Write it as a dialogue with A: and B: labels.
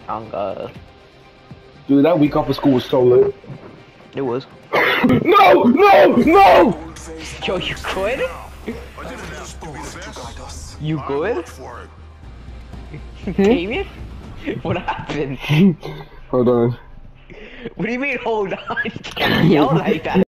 A: On God.
B: Dude, that week off of school was so lit.
A: It was.
B: No! No! No!
A: Yo, you good? You good? Damien? What happened?
B: Hold on.
A: What do you mean hold on? You can't yell like that.